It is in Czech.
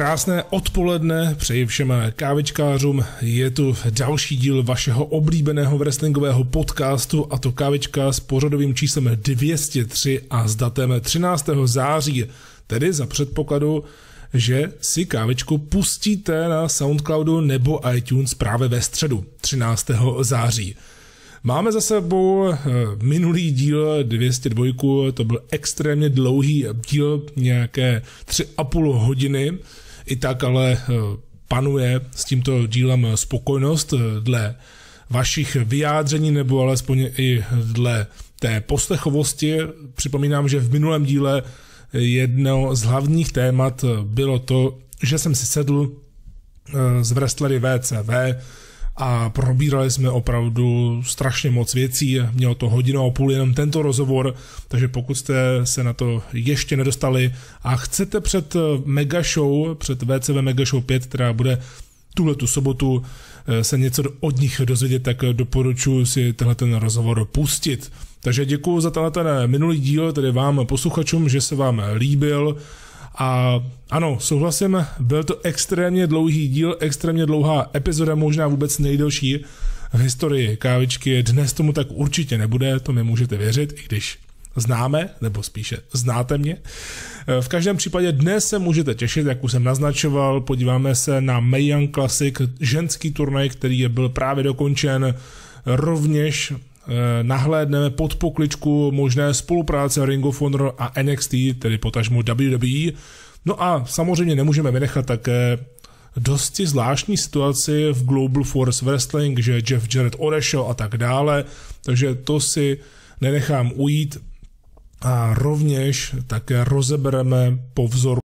Krásné odpoledne, přeji všem kávičkářům, je tu další díl vašeho oblíbeného wrestlingového podcastu, a to kávička s pořadovým číslem 203 a s datem 13. září, tedy za předpokladu, že si kávičku pustíte na Soundcloudu nebo iTunes právě ve středu 13. září. Máme za sebou minulý díl 202, to byl extrémně dlouhý díl, nějaké 3,5 hodiny, i tak ale panuje s tímto dílem spokojenost dle vašich vyjádření nebo alespoň i dle té poslechovosti. Připomínám, že v minulém díle jedno z hlavních témat bylo to, že jsem si sedl z wrestlery WCW a probírali jsme opravdu strašně moc věcí, mělo to 1,5 hodiny jenom tento rozhovor, takže pokud jste se na to ještě nedostali a chcete před Mega Show, před WCW Mega Show 5, která bude tuhletu sobotu, se něco od nich dozvědět, tak doporučuji si tenhle ten rozhovor pustit. Takže děkuji za tenhle ten minulý díl, tedy vám posluchačům, že se vám líbil. A ano, souhlasím, byl to extrémně dlouhý díl, extrémně dlouhá epizoda, možná vůbec nejdelší v historii kávičky. Dnes tomu tak určitě nebude, to mi můžete věřit, i když známe, nebo spíše znáte mě. V každém případě dnes se můžete těšit, jak už jsem naznačoval, podíváme se na Mae Young Classic, ženský turnaj, který byl právě dokončen, rovněž nahlédneme pod pokličku možné spolupráce Ring of Honor a NXT, tedy potažmo WWE. No a samozřejmě nemůžeme vynechat také dosti zvláštní situaci v Global Force Wrestling, že Jeff Jarrett odešel a tak dále, takže to si nenechám ujít a rovněž také rozebereme po vzoru